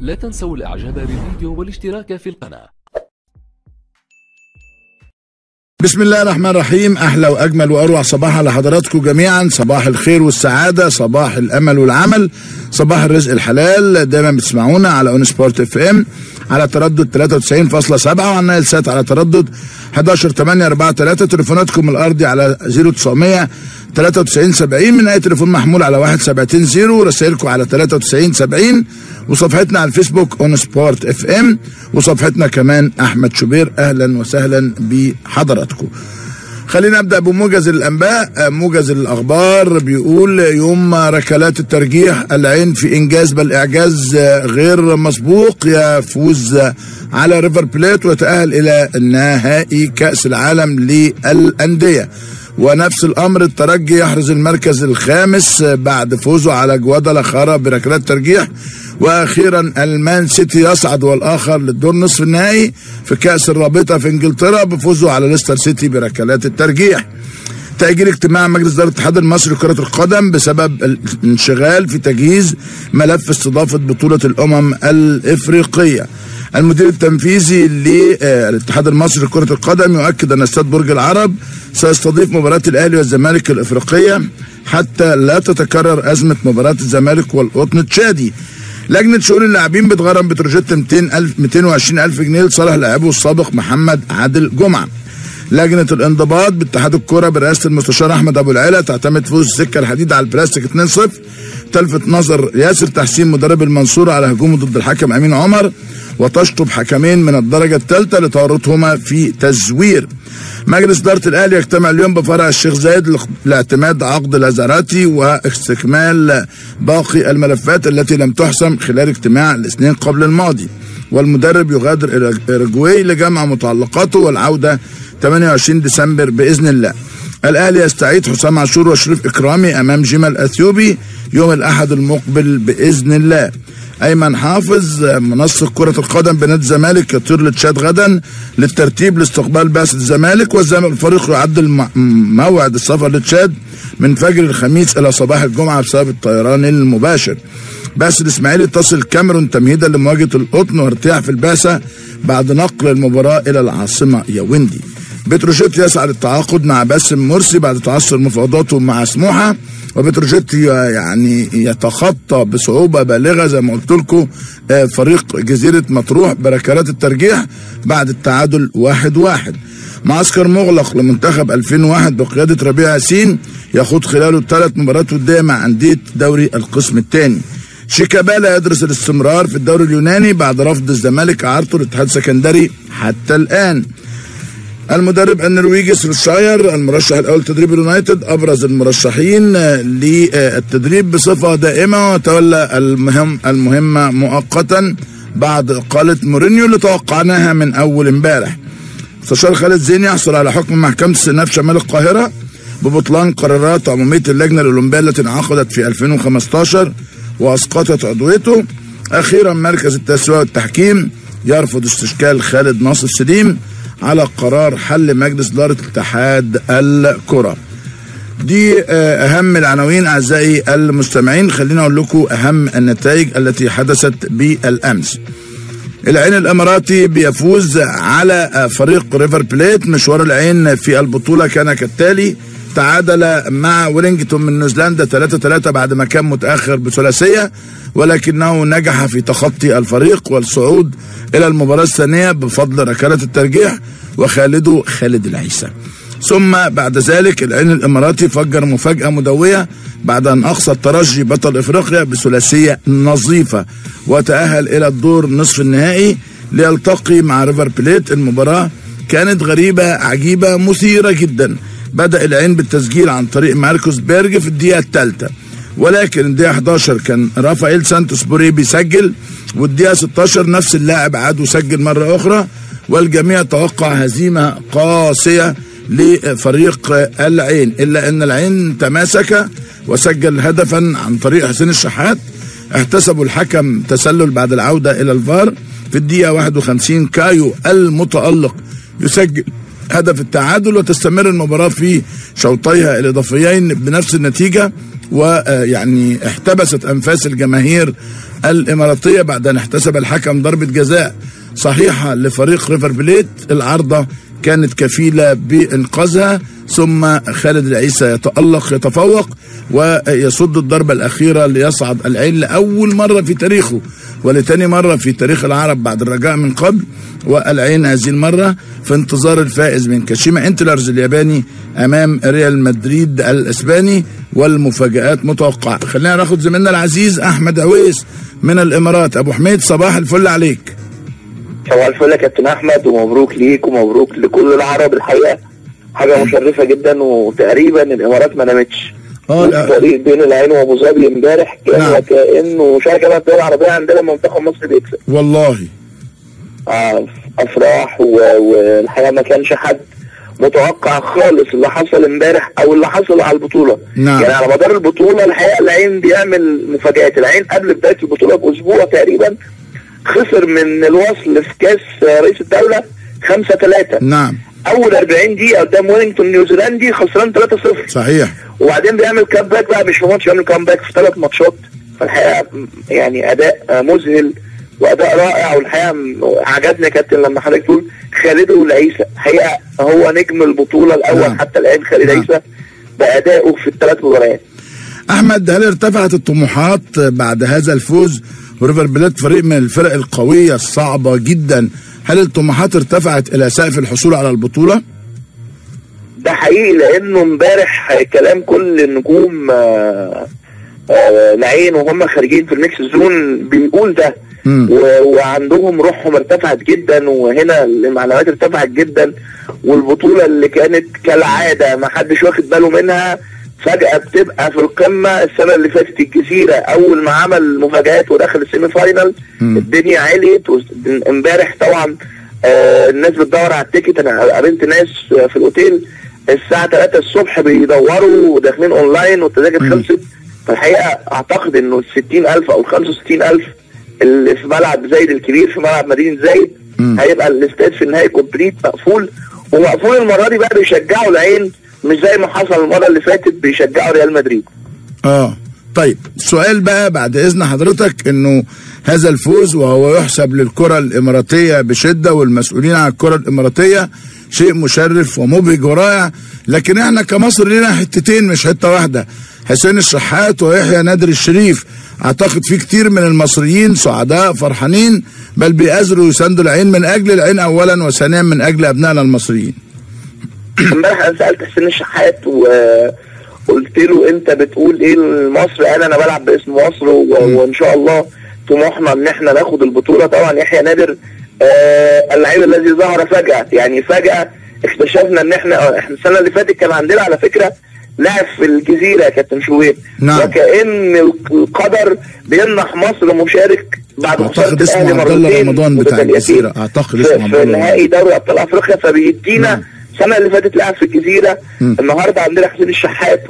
لا تنسوا الاعجاب بالفيديو والاشتراك في القناة. بسم الله الرحمن الرحيم. احلى واجمل واروع صباح على حضراتكم جميعا. صباح الخير والسعاده، صباح الامل والعمل، صباح الرزق الحلال. دايما بتسمعونا على اون سبورت اف ام على تردد 93.7 وعلى نايل سات على تردد 11/843. تليفوناتكم الارضي على 0900 93 70 من اي تليفون محمول على 1720، ورسائلكم على 93 70، وصفحتنا على الفيسبوك اون سبورت اف ام، وصفحتنا كمان احمد شوبير. اهلا وسهلا بحضراتكم. خلينا نبدا بموجز الانباء. موجز الاخبار بيقول يوم ركلات الترجيح العين في انجاز بل اعجاز غير مسبوق، يفوز على ريفر بليت ويتاهل الى نهائي كاس العالم للانديه. ونفس الامر الترجي يحرز المركز الخامس بعد فوزه على جوادالخارا بركلات ترجيح. واخيرا المان سيتي يصعد والاخر للدور نصف النهائي في كاس الرابطه في انجلترا بفوزه على ليستر سيتي بركلات الترجيح. تأجيل اجتماع مجلس إدارة الاتحاد المصري لكرة القدم بسبب الانشغال في تجهيز ملف استضافة بطولة الأمم الإفريقية. المدير التنفيذي للاتحاد المصري لكرة القدم يؤكد أن استاد برج العرب سيستضيف مباراة الأهلي والزمالك الإفريقية حتى لا تتكرر أزمة مباراة الزمالك والقطن التشادي. لجنة شؤون اللاعبين بتغرم بتروجيت 220,000 جنيه لصالح لاعبه السابق محمد عادل جمعة. لجنة الانضباط باتحاد الكرة برئاسة المستشار أحمد أبو العلا تعتمد فوز السكة الحديد على البلاستيك 2-0. تلفت نظر ياسر تحسين مدرب المنصورة على هجومه ضد الحكم أمين عمر، وتشطب حكمين من الدرجة الثالثة لتورطهما في تزوير. مجلس إدارة الأهلي يجتمع اليوم بفرع الشيخ زايد لاعتماد عقد الازاراتي واستكمال باقي الملفات التي لم تحسم خلال اجتماع الاثنين قبل الماضي. والمدرب يغادر إلى أوروجواي لجمع متعلقاته والعودة 28 ديسمبر بإذن الله. الأهلي يستعيد حسام عاشور وشريف إكرامي أمام جيما الأثيوبي يوم الأحد المقبل بإذن الله. أيمن حافظ منسق كرة القدم بنادي الزمالك يطير لتشاد غدا للترتيب لاستقبال بعثة الزمالك، والفريق يعدل موعد السفر لتشاد من فجر الخميس إلى صباح الجمعة بسبب الطيران المباشر. بعثة الإسماعيلي تصل الكاميرون تمهيدا لمواجهة القطن وارتياح في البعثة بعد نقل المباراة إلى العاصمة ياوندي. بتروجيت يسعى للتعاقد مع باسم مرسي بعد تعثر مفاوضاته مع سموحه، وبتروجيت يعني يتخطى بصعوبه بالغه زي ما قلت لكم فريق جزيره مطروح بركلات الترجيح بعد التعادل 1-1. معسكر مغلق لمنتخب 2001 بقياده ربيع ياسين يخوض خلاله 3 مباريات وديه مع انديه دوري القسم الثاني. شيكابالا يدرس الاستمرار في الدوري اليوناني بعد رفض الزمالك اعارته للاتحاد السكندري حتى الان. المدرب النرويجي سولشاير المرشح الاول لتدريب اليونايتد ابرز المرشحين للتدريب بصفه دائمه، وتولى المهمه مؤقتا بعد اقاله مورينيو اللي توقعناها من اول امبارح. مستشار خالد زين يحصل على حكم محكمه استئناف شمال القاهره ببطلان قرارات عموميه اللجنه الاولمبيه التي انعقدت في 2015 واسقطت عضويته. اخيرا مركز التسويه والتحكيم يرفض استشكال خالد ناصر سليم على قرار حل مجلس إدارة اتحاد الكرة. دي أهم العناوين أعزائي المستمعين. خلينا أقول لكم أهم النتائج التي حدثت بالأمس. العين الإماراتي بيفوز على فريق ريفر بليت. مشوار العين في البطولة كان كالتالي: تعادل مع ويلينغتون من نيوزيلندا 3-3 بعد ما كان متأخر بثلاثية، ولكنه نجح في تخطي الفريق والصعود إلى المباراة الثانية بفضل ركلات الترجيح وخالده خالد العيسى. ثم بعد ذلك العين الإماراتي فجر مفاجأة مدوية بعد أن أقصى الترجي بطل إفريقيا بثلاثية نظيفة وتأهل إلى الدور نصف النهائي ليلتقي مع ريفر بليت. المباراة كانت غريبة عجيبة مثيرة جدا. بدأ العين بالتسجيل عن طريق ماركوس بيرج في الدقيقة الثالثة، ولكن الدقيقة 11 كان رافائيل سانتوس بوري بيسجل، والدقيقة 16 نفس اللاعب عاد وسجل مرة أخرى، والجميع توقع هزيمة قاسية لفريق العين، إلا أن العين تماسك وسجل هدفا عن طريق حسين الشحات. احتسبوا الحكم تسلل بعد العودة إلى الفار في الدقيقة 51. كايو المتألق يسجل هدف التعادل وتستمر المباراة في شوطيها الإضافيين بنفس النتيجة ويعني احتبست انفاس الجماهير الاماراتيه بعد ان احتسب الحكم ضربه جزاء صحيحه لفريق ريفر بليت. العارضه كانت كفيله بانقاذها، ثم خالد العيسى يتألق يتفوق ويصد الضربه الاخيره ليصعد العين لاول مره في تاريخه ولتاني مره في تاريخ العرب بعد الرجاء من قبل، والعين هذه المره في انتظار الفائز من كاشيما انتلرز الياباني امام ريال مدريد الاسباني، والمفاجآت متوقعه. خلينا ناخد زميلنا العزيز احمد عويس من الامارات. ابو حميد صباح الفل عليك. صباح الفل يا كابتن احمد، ومبروك ليك ومبروك لكل العرب. الحقيقه حاجه مشرفه جدا، وتقريبا الامارات ما نامتش. الفريق بين العين وابو ظبي امبارح كان وكانه شارك الدول العربيه عندنا منتخب مصر بيكسب والله. افراح، والحقيقه ما كانش حد متوقع خالص اللي حصل امبارح او اللي حصل على البطوله. نعم. يعني على مدار البطوله الحقيقه العين بيعمل مفاجآت. العين قبل بدايه البطوله باسبوع تقريبا خسر من الوصل في كاس رئيس الدوله 5-3. نعم. اول 40 دقيقه قدام ويلينغتون نيوزيلندي خسران 3-0. صحيح. وبعدين بيعمل كامباك بقى، مش في ماتش، بيعمل كامباك في 3 ماتشات. فالحقيقه يعني اداء مذهل واداء رائع، والحقيقه عجبني يا كابتن لما حضرتك تقول خالد العيسى. الحقيقه هو نجم البطوله الاول. نعم. حتى الان خالد عيسى بادائه في ال3 مباريات. احمد، هل ارتفعت الطموحات بعد هذا الفوز؟ وريفر بليت فريق من الفرق القويه الصعبه جدا، هل الطموحات ارتفعت الى سقف الحصول على البطوله؟ ده حقيقي، لانه امبارح كلام كل النجوم العين وهم خارجين في الميكس زون بيقول ده. وعندهم روحهم ارتفعت جدا، وهنا المعنويات ارتفعت جدا، والبطوله اللي كانت كالعاده ما حدش واخد باله منها فجأة بتبقى في القمة. السنة اللي فاتت الجزيرة أول ما عمل مفاجآت ودخل السيمي فاينال الدنيا عليت. امبارح طبعا الناس بتدور على التيكت. أنا قابلت ناس في الأوتيل الساعة 3 الصبح بيدوروا وداخلين أونلاين والتذاكر خلصت. فالحقيقة أعتقد إنه ال 60,000 أو ال 65,000 اللي في ملعب زايد الكبير في ملعب مدينة زايد هيبقى الاستاد في النهائي كومبليت مقفول. ومقفول المرة دي بقى بيشجعوا العين، مش زي ما حصل المره اللي فاتت بيشجعوا ريال مدريد. طيب السؤال بقى بعد اذن حضرتك، انه هذا الفوز وهو يحسب للكره الاماراتيه بشده والمسؤولين عن الكره الاماراتيه شيء مشرف ومبهج ورائع، لكن احنا كمصر لنا حتتين مش حته واحده، حسين الشحات ويحيى نادر الشريف. اعتقد في كتير من المصريين سعداء فرحانين، بل بيأزروا يساندوا العين من اجل العين اولا، وثانيا من اجل ابنائنا المصريين. امبارح انا سالت حسين الشحات وقلت له انت بتقول ايه لمصر؟ قال انا بلعب باسم مصر وان شاء الله طموحنا ان احنا ناخد البطوله. طبعا يحيى نادر اللعيب الذي ظهر فجاه، يعني فجاه اكتشفنا ان احنا السنه اللي فاتت كان عندنا على فكره لاعب في الجزيره كابتن شوبير. نعم. وكأن القدر بيمنح مصر مشارك بعد خساره الاهلي مرتين رمضان بتاع الجزيره، اعتقد اسمه في نهائي دوري ابطال افريقيا، فبيدينا السنه اللي فاتت لعب في الجزيره. النهارده عندنا حسين الشحات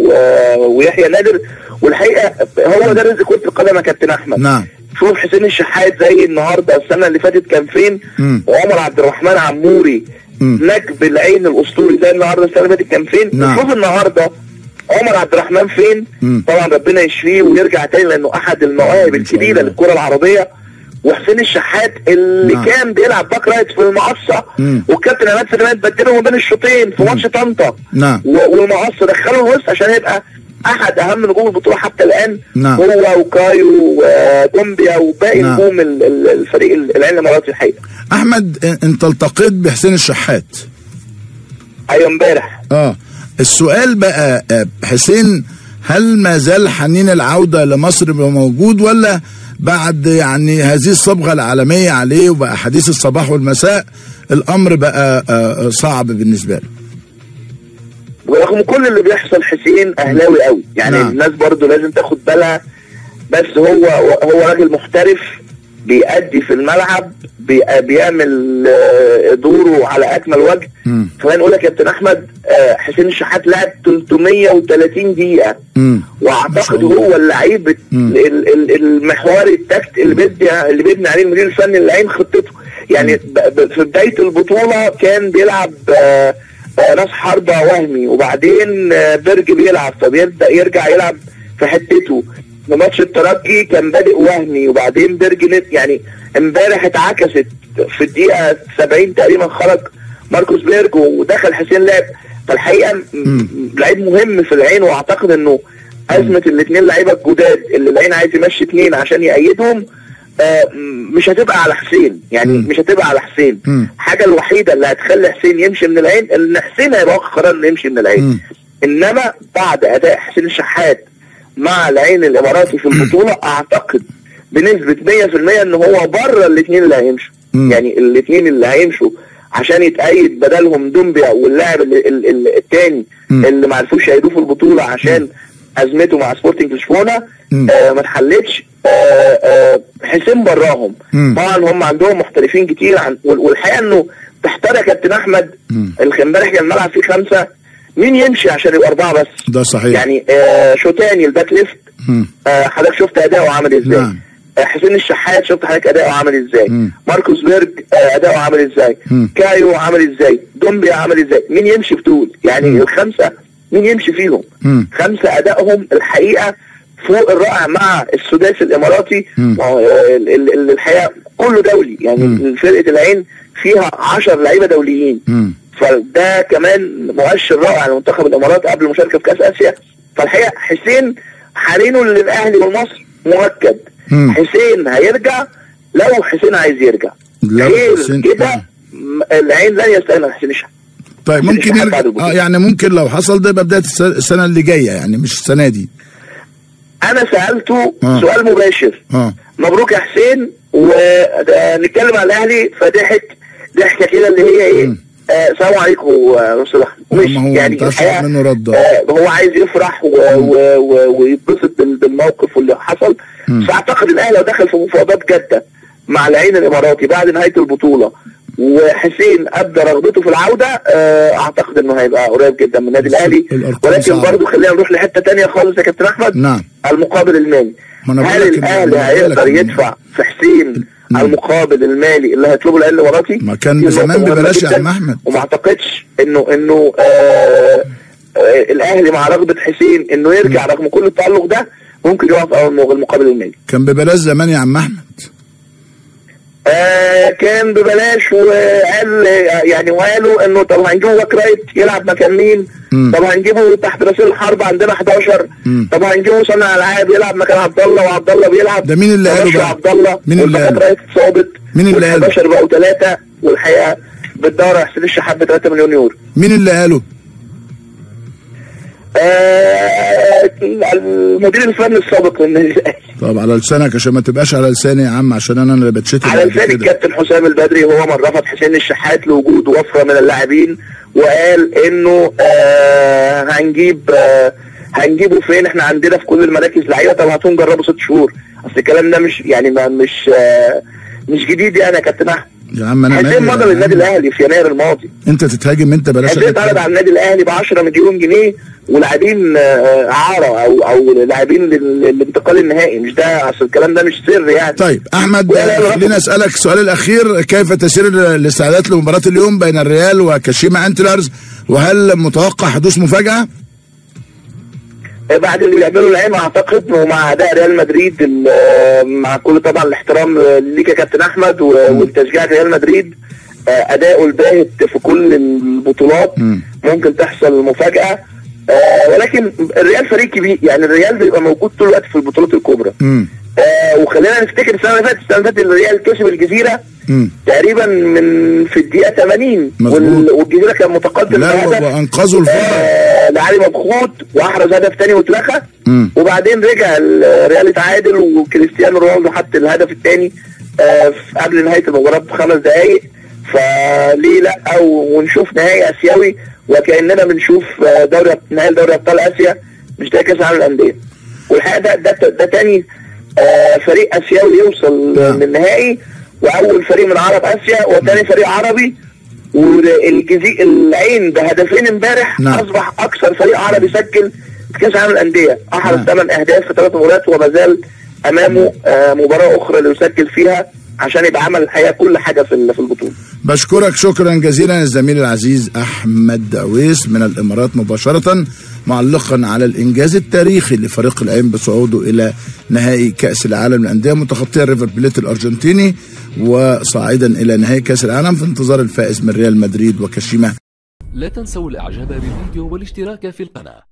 ويحيى نادر، والحقيقه هو ده رزق كره القدم يا كابتن احمد. نعم. شوف حسين الشحات زي النهارده، السنه اللي فاتت كان فين؟ وعمر عبد الرحمن عموري نجم العين الاسطوري زي النهارده، السنه اللي فاتت كان فين؟ نعم. شوف النهارده عمر عبد الرحمن فين؟ طبعا ربنا يشفيه ويرجع تاني لانه احد المواهب الكبيره للكره العربيه. وحسين الشحات اللي نعم. كان بيلعب باك رايت في المقصه، والكابتن عماد فتحي بدله ما بين الشوطين في ماتش طنطا. نعم. والمقصه دخله الوسط عشان يبقى احد اهم نجوم البطوله حتى الان. نعم. هو وكايو وكومبيا وباقي نجوم الفريق العين الاماراتي. الحقيقه احمد، انت التقيت بحسين الشحات؟ ايوه امبارح. السؤال بقى، حسين هل ما زال حنين العوده لمصر موجود، ولا بعد يعني هذه الصبغه العالميه عليه وبقى حديث الصباح والمساء الامر بقى صعب بالنسبه له؟ ورغم كل اللي بيحصل حسين اهلاوي قوي، يعني نعم. الناس برضو لازم تاخد بالها، بس هو راجل محترف بيأدي في الملعب، بيعمل دوره على اكمل وجه. خلينا نقول لك يا كابتن احمد، حسين الشحات لعب 330 دقيقه، واعتقد هو اللعيب المحوري التكت اللي بيبني عليه المدير الفني للعين خطته. يعني في بدايه البطوله كان بيلعب راس حربة وهمي، وبعدين برج بيلعب فبيبدأ يرجع يلعب في حتته. في ماتش الترجي كان بادئ وهمي وبعدين برج يعني امبارح اتعكست في الدقيقة 70 تقريبا خرج ماركوس بيرج ودخل حسين لعب. فالحقيقة لعيب مهم في العين، واعتقد انه ازمة الاثنين لعيبة الجداد اللي العين عايز يمشي اثنين عشان يأيدهم مش هتبقى على حسين، يعني مش هتبقى على حسين. الحاجة الوحيدة اللي هتخلي حسين يمشي من العين ان حسين هيبقى واخد قرار انه يمشي من العين. انما بعد اداء حسين الشحات مع العين الاماراتي في البطولة اعتقد بنسبة 100% ان هو بره الاثنين اللي هيمشوا. يعني الاثنين اللي هيمشوا عشان يتأيد بدلهم دومبيا واللاعب الثاني اللي ما عرفوش يأيدوه في البطولة عشان ازمته مع سبورتنج لشبونة ما اتحلتش. حسين براهم. طبعا هم عندهم محترفين كتير والحقيقة انه تحتار يا كابتن احمد. امبارح كان الملعب فيه 5، مين يمشي عشان يبقى 4 بس؟ ده صحيح. يعني شوتاني الباك ليفت حضرتك شفت اداؤه عامل ازاي؟ نعم. حسين الشحات شفت حضرتك اداؤه عامل ازاي؟ ماركوس بيرج اداؤه عامل ازاي؟ كايو عامل ازاي؟ دومبيا عامل ازاي؟ مين يمشي بطول؟ يعني ال5 مين يمشي فيهم؟ 5 ادائهم الحقيقة فوق الرائع مع السداسي الاماراتي. الحقيقة كله دولي، يعني فرقة العين فيها 10 لعيبة دوليين. فده كمان مؤشر رائع لمنتخب الامارات قبل المشاركة في كاس اسيا. فالحقيقة حسين حرينه للاهلي والمصر مؤكد. حسين هيرجع لو حسين عايز يرجع، غير كده العين لن يستغنى عن حسين الشحات. طيب ممكن يرجع يعني ممكن لو حصل ده يبقى بداية السنة اللي جاية، يعني مش السنة دي. انا سألته سؤال مباشر مبروك يا حسين ونتكلم على الاهلي، فضحك ضحكة كده اللي هي ايه السلام عليكم رسول الله. مش يعني منه رد هو عايز يفرح ويتبسط بالموقف واللي حصل. فاعتقد الاهلي لو دخل في مفاوضات جادة مع العين الاماراتي بعد نهاية البطولة وحسين ابدى رغبته في العودة اعتقد انه هيبقى قريب جدا من النادي الاهلي. ولكن برضو خلينا نروح لحتة تانية خالص يا كابتن احمد. نعم. المقابل المالي، هل الاهلي هيقدر يدفع في حسين المقابل المالي اللي هيطلبه العين الاماراتي؟ ما كان زمان ببلاش يا عم احمد. وما اعتقدش انه الاهلي مع رغبة حسين انه يرجع رغم كل التألق ده ممكن يقف اول المقابل المالي. كان ببلاش زمان يا عم احمد. كان ببلاش وقال يعني وقالوا انه طب هنجيبه باك رايت يلعب مكان مين؟ طب هنجيبه تحت راسيل الحرب عندنا 11. طب هنجيبه صانع العاب يلعب مكان عبد الله وعبد الله بيلعب. ده مين اللي قاله بقى؟ عبد الله. مين اللي قاله؟ رايت اتصابت. مين اللي قاله؟ 11 بقوا 3 والحقيقه بتدور على حسين الشحات ب 3 مليون يورو. مين اللي قاله؟ المدير الفني السابق للنادي الاهلي. طب على لسانك عشان ما تبقاش على لساني يا عم، عشان انا اللي بتشتم. على لسان الكابتن حسام البدري، هو من رفض حسين الشحات لوجود وفرة من اللاعبين وقال انه هنجيبه فين؟ احنا عندنا في كل المراكز لعيبه. طب هاتوا نجربوا 6 شهور. اصل الكلام ده مش يعني مش جديد يعني يا كابتن احمد. يا عم انا حسين مضى للنادي الاهلي في يناير الماضي. انت تتهاجم انت بلاش. حسين اتعرض على النادي الاهلي ب 10 مليون جنيه ولاعبين اعاره او لاعبين للانتقال النهائي. مش ده اصل الكلام ده مش سر يعني. طيب احمد خلينا اسالك السؤال الاخير، كيف تسير الاستعدادات لمباراه اليوم بين الريال وكاشيما انتلرز، وهل متوقع حدوث مفاجاه؟ بعد اللي بيعمله العين اعتقد ومع اداء ريال مدريد مع كل طبعا الاحترام ليك يا كابتن احمد والتشجيع ريال مدريد اداؤه الباهت في كل البطولات ممكن تحصل مفاجأة. ولكن الريال فريق كبير، يعني الريال بيبقى موجود طول الوقت في البطولات الكبرى. وخلينا نفتكر السنة اللي فاتت الريال كسب الجزيرة تقريبا في الدقيقة 80 والجزيرة كان متقدم وانقذوا الفرقة لعلي مبخوت واحرز هدف تاني واتلغى. وبعدين رجع الريال يتعادل وكريستيانو رونالدو حط الهدف الثاني قبل نهاية المباراة ب5 دقايق. فليه لا ونشوف نهائي اسيوي وكأننا بنشوف نهائي دوري ابطال اسيا مش ده كاس العالم للانديه. والحقيقة ده تاني فريق اسيوي يوصل للنهائي، واول فريق من عرب اسيا وثاني فريق عربي. العين بهدفين امبارح اصبح اكثر فريق عربي سجل في كاس العالم للانديه، احرز 8 اهداف في 3 مباريات وما زال امامه مباراه اخرى اللي يسجل فيها عشان يبقى عمل الحقيقه كل حاجه في البطوله. بشكرك شكرا جزيلا الزميل العزيز احمد اويس من الامارات مباشره، معلقا على الانجاز التاريخي لفريق العين بصعوده الى نهائي كاس العالم للانديه، متخطيا ريفر بليت الارجنتيني وصاعدا الى نهائي كاس العالم في انتظار الفائز من ريال مدريد وكاشيما. لا تنسوا الاعجاب بالفيديو والاشتراك في القناة.